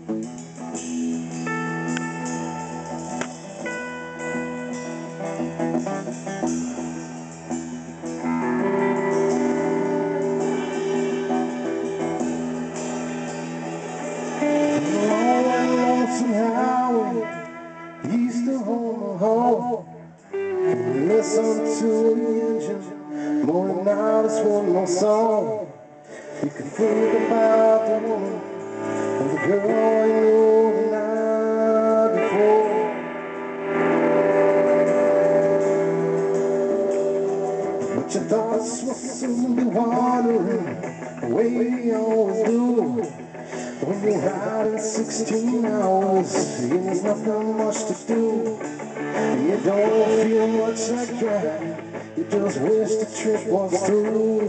East of home, listen to the engine, morning out is one more song. You can think about the woman and the girl you knew the night before. But your thoughts will soon be wandering the way you always do. When you're riding 16 hours, there's nothing much to do. You don't feel much like driving, you just wish the trip was through.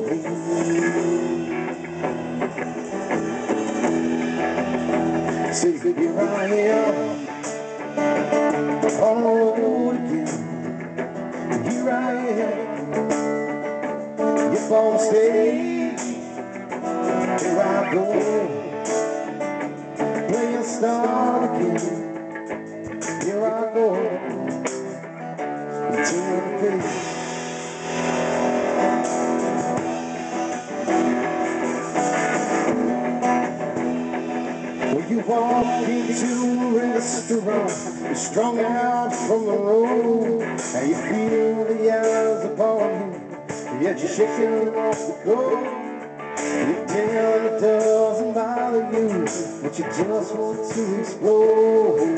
See, here I am, on the road again. Here I am, you're on stage. Here I go, playing star again. Here I go, to the page. When you walk into a restaurant, you're strung out from the road, and you feel the eyes upon you, yet you're shaking off the cold. You tell it doesn't bother you, but you just want to explode.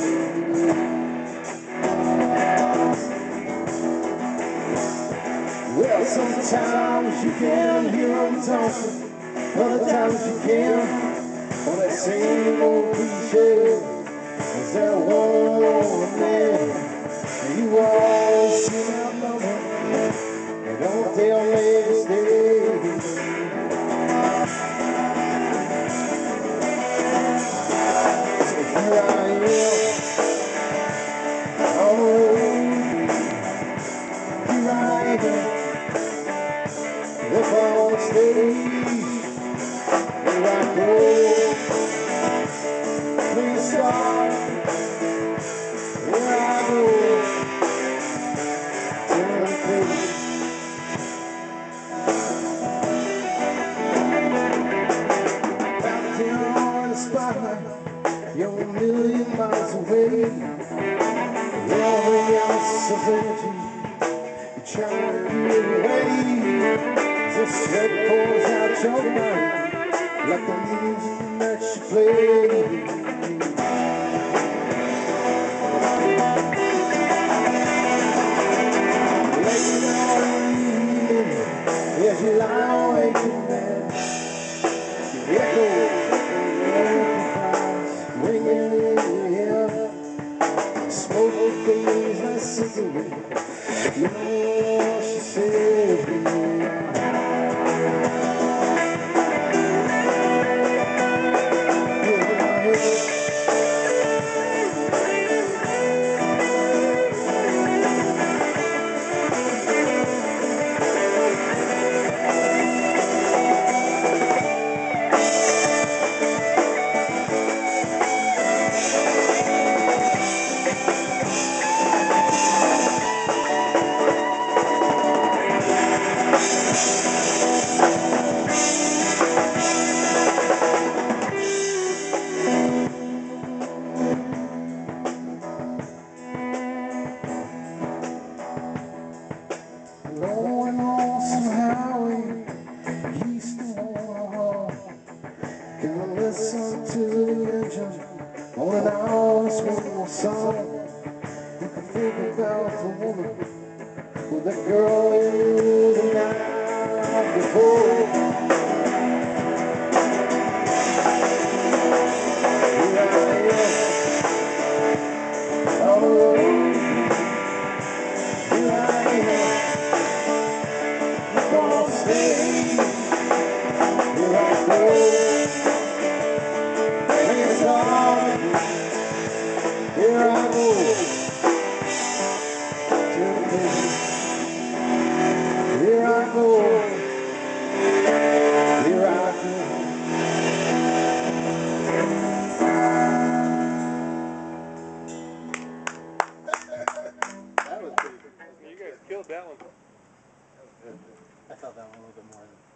Well, sometimes you can hear them talking, other times you can't. On that same old cliche, is there one more man? And you always seem outnumbered, and don't tell me to stay. Here I am, on the road. Here I am, up on stage. Here I go, please stop. Here I go, turn the page. Out there on the spotlight, you're a million miles away. Every ounce of energy, you're trying to get away. The sweat pours out your body like the music that you play. Late on the evening, as you lie awake in bed, you echo ringing in your ear. Smoke things like cigarettes. You know what she said. Going on some highway, east of home. Can I listen to the engine on an hour's one more song? You can think about the woman with the girl you knew the night before. Here I am, on the road. Here I am. Stay. Here I go, playing song. Here I go, to the page. Here I go. I felt that one a little bit more